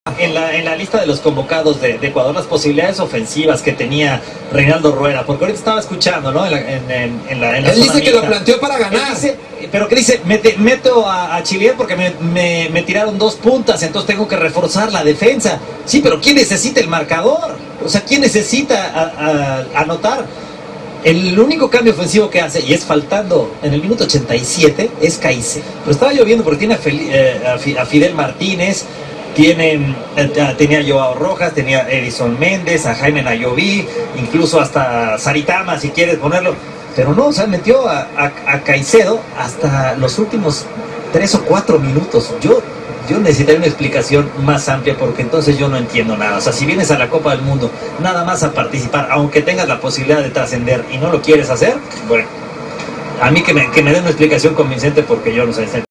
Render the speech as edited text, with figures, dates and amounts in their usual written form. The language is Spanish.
En la lista de los convocados de Ecuador, las posibilidades ofensivas que tenía Reinaldo Rueda, porque ahorita estaba escuchando, ¿no? En la Él zona dice que mixta. lo planteó para ganar. Pero que dice, meto a Chilier porque me tiraron dos puntas, entonces tengo que reforzar la defensa. Sí, pero ¿quién necesita el marcador? O sea, ¿quién necesita anotar? El único cambio ofensivo que hace, y es faltando en el minuto 87, es Caicedo. Pero estaba lloviendo porque tiene a Fidel Martínez, tenía a Joao Rojas, tenía a Edison Méndez, a Jaime Nayoví, incluso hasta Saritama, si quieres ponerlo. Pero no, o sea, metió a Caicedo hasta los últimos 3 o 4 minutos. Yo necesitaría una explicación más amplia porque entonces yo no entiendo nada. O sea, si vienes a la Copa del Mundo nada más a participar, aunque tengas la posibilidad de trascender y no lo quieres hacer, bueno, a mí que me den una explicación convincente porque yo no sé.